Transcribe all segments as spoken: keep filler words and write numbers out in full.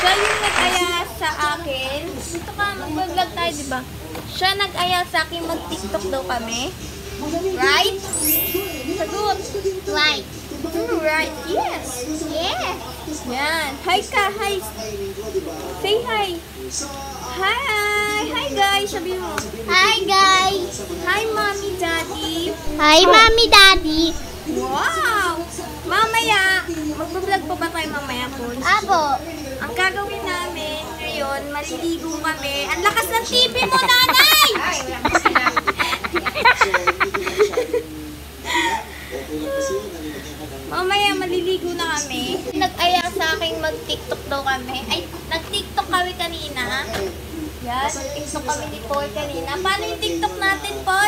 Siya yung nag-aya sa akin. Dito ka, mag-vlog tayo, diba? Siya nag-aya sa akin, mag-tiktok daw kami. Right? Sagot. Right. Right, yes. Yes. Yan. Hi ka, hi. Say hi. Hi. Hi guys, sabi mo. Hi guys. Hi mommy, daddy. Hi mommy, daddy. Wow. Mamaya, mag-vlog pa ba tayo mamaya po? Apo. Ang gagawin namin ngayon, maliligo kami. Ang lakas ng T V mo, nanay! Mamaya, maliligo na kami. Nag-aya sa akin mag-tiktok daw kami. Ay, nag-tiktok kami kanina. Yan, nag-tiktok kami ni Paul kanina. Paano yung tiktok natin, Paul?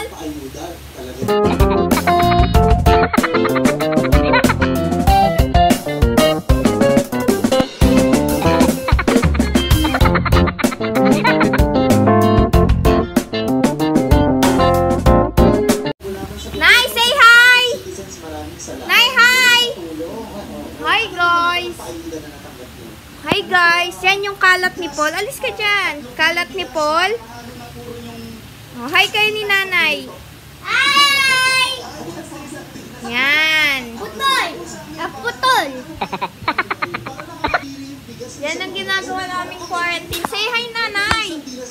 Hi guys! Yan yung kalat ni Paul. Alis ka dyan. Kalat ni Paul. Oh, hi kayo ni nanay. Hi! Yan. Putol! Ah, putol! Yan ang ginagawa naming quarantine. Say hi, nanay!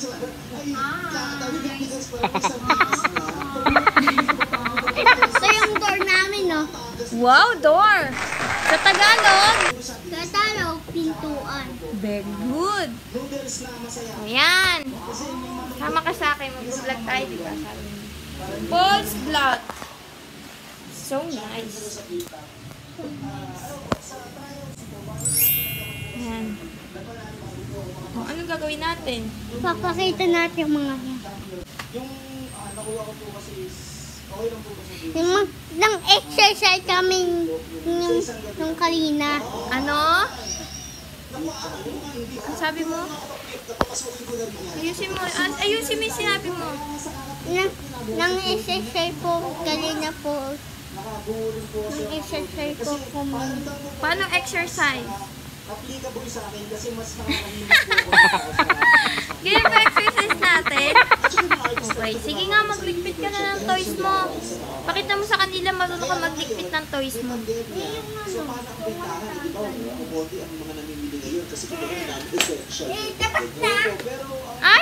Ito yung door namin, no? Wow, door! Sa Tagalog? Tagalog, pintuan. Very good. Ayan. Sama ka sa akin. Mag-vlog tayo, diba? Paul's vlog. So nice. Ayan. O, anong gagawin natin? Papakita natin yung mga yan. Yung uh, nakuha ko po kasi is okay lang po kasi Yung mag, nang exercise kami yung, yung kanina. Ano? Ang sabi mo? Ayusin mo. An- ayusin mo yung sinabi mo. Nang, nang exercise po kanina po. Nang exercise po kami. Paano exercise? applicable sa akin kasi mas nakakalimutan po ako. Ganyan ba exercise natin? Okay, sige nga, maglikpit ka na ng toys mo. Pakita mo sa kanila, marunong ka maglikpit ng toys mo. Eh, dapat na! Ay?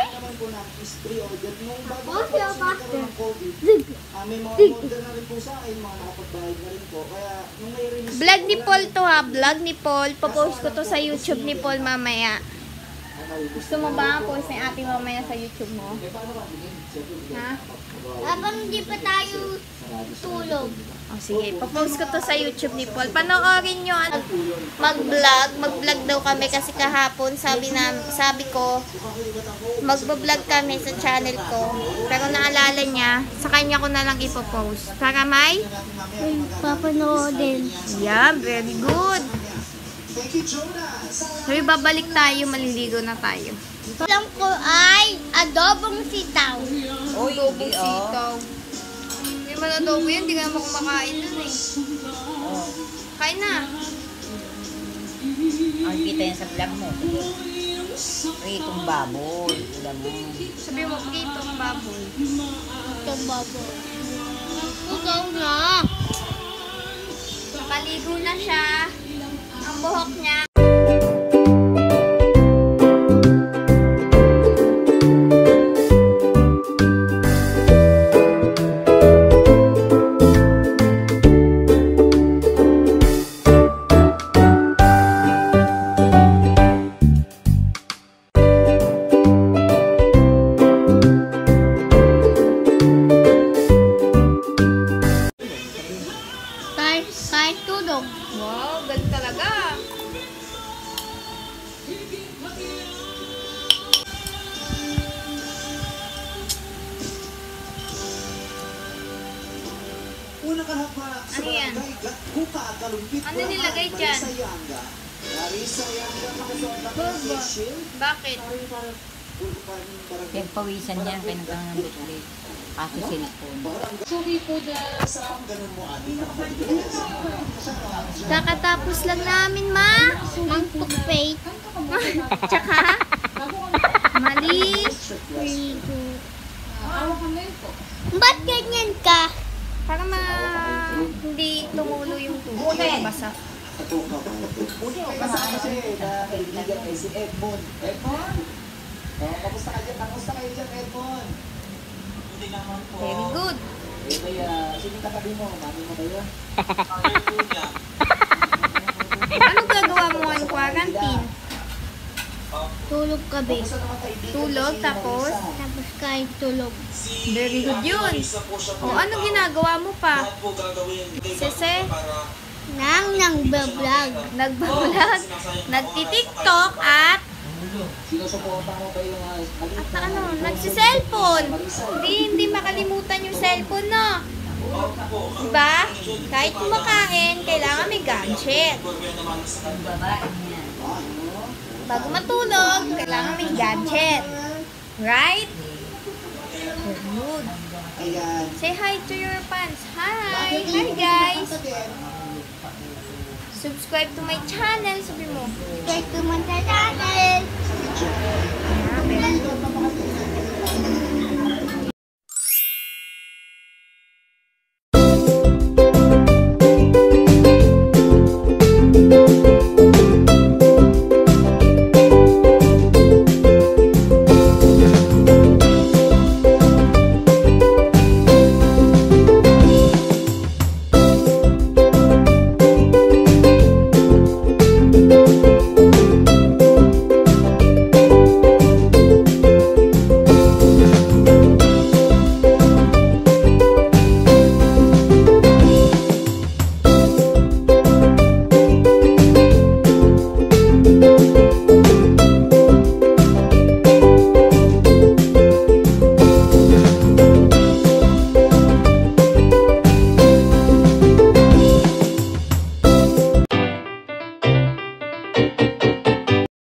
May mga order na rin po sa akin, mga nakapagbayad na rin po. Kaya, nung may release... Vlog ni Paul to ha, vlog ni Paul. Papost ko to sa YouTube ni Paul mamaya. Gusto mo ba post ni ate mamaya sa YouTube mo? Ha? Habang hindi pa tayo tulog. O sige, papost ko to sa YouTube ni Paul. Panoorin nyo. Mag-vlog. Mag-vlog daw kami kasi kahapon sabi na, sabi ko, mag-vlog kami sa channel ko. Pero naalala niya, sa kanya ko na lang ipopost. Para may? Ay, papanoodin. Yeah, very good. Sabi, babalik tayo, maliligo na tayo. Alam ko ay adobong sitaw. Oh, adobong sitaw. Hindi man adobo yun, hindi ka naman kumakain nun eh. Oh. Kain na. Ang kita yan sa vlog mo. Pritong baboy. Alam mo. Sabi mo, pritong baboy. Itong baboy. Ikaw na. Nakaligo na siya. Ang buhok niya. Kahit, kahit tulog. Wow, galing talaga. Una kahapma sa Ano yan? barangay Gatkuka, Kalumpit, Ano nilagay dyan? Marisa Yanga. Marisa Yanga, nakasuot na Bobo. face shield. Bakit? Parang parang parang barangay. Pinagpawisan niya, pinagkangan ng bitbit. Kaso cellphone. Barangay. Sorry po dahil sa ganun mo, Ani. Kakatapos lang namin, ma. Mag-toothpaste. Tsaka, mali. Ligo. Ba't ganyan ka? Para ma hindi tumulo yung tubig. Basa. Kasama siya eh, na kaibigan eh, si Edmond. Edmond? Oh, kamusta ka dyan? Kamusta kayo dyan, Edmond? Very good. Eh, may, uh, sino katabi mo? Mami mo ba yun? Anong gagawa mo ngayong quarantine? Tulog kabi. Kamusta naman kaibigan Tulog, mo si tapos? Marisa? Tapos kahit tulog. Very good yun. O, anong ginagawa mo pa? Sese, Nang nang vlog. nagbablog, nagtitiktok at Sinusuporta mo ba yung uh, at na ano, nagsiselfone. Hindi, hindi makalimutan yung cellphone, no? Diba? Kahit kumakain, kailangan may gadget. Ang babae niya. Bago matulog, kailangan may gadget. Right? Good. Ayan. Say hi to your fans. Hi! Hi, guys! Subscribe to my channel. Sabi mo. Kahit tumunta sa channel. Yeah, very good.